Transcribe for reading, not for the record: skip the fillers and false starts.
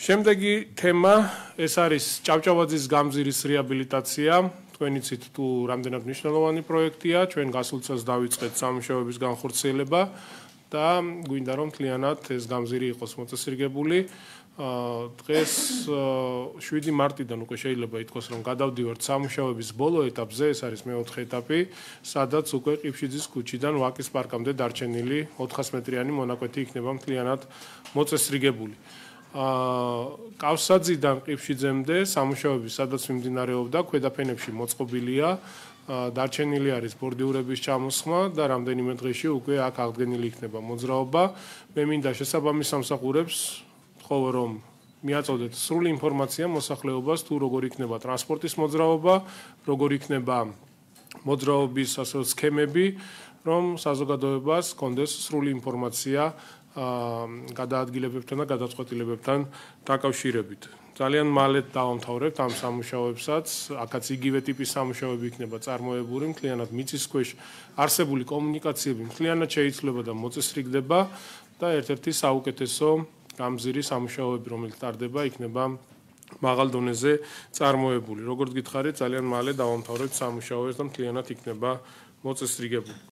შემდეგი თემა ეს არის ჭავჭავაძის გამზირის რეაბილიტაცია. თქვენი ცით თუ რამდენად მნიშვნელოვანი პროექტია, ჩვენ გასულ წელს დავიწყეთ სამუშაოების განხორციელება და გვინდა რომ მთლიანად ეს გამზირი იყოს მოწესრიგებული. დღეს 7 მარტიდან უკვე შეიძლება ითქვას რომ გადავდივართ სამუშაოების ბოლო ეტაპზე, ეს არის მეოთხე ეტაპი, სადაც უკვე ყიფშიძის ქუჩიდან ვაკის პარკამდე დარჩენილი 400 მეტრიანი მონაკვეთი იქნება მთლიანად მოწესრიგებული. კავსაძიდან ყიფშიძემდე სამუშაოები სადაც მიმდინარეობდა, ქვედაფენებში მოწყობილია, დარჩენილი არის ბორდიურების ჩამოსხმა და რამდენიმე დღეში უკვე აქ აღდგენილი იქნება მოძრაობა. მე მინდა შესაბამის სამსახურებს ვთხოვო რომ მიაწოდეთ სრული ინფორმაცია მოსახლეობას თუ როგორ იქნება ტრანსპორტის მოძრაობა, როგორ იქნება მოძრაობის ასე სქემები, რომ საზოგადოებას ჰქონდეს სრული ინფორმაცია გადაადგილებებთან და გადაწყვეტილებებთან დაკავშირებით. ძალიან მალე დავამთავრებთ ამ სამუშაოებსაც, აქაც იგივე ტიპის სამუშაოები იქნება წარმოებული, მთლიანად მიწის ქვეშ არსებული კომუნიკაციები მთლიანად შეიცვლება და მოწესრიგდება და ერთ-ერთი საუკეთესო გამზირი სამუშაოები, რომელიც ტარდება, იქნება მაღალ დონეზე წარმოებული. როგორც გითხარით, ძალიან მალე დავამთავრებთ სამუშაოებს და მთლიანად იქნება მოწესრიგებული.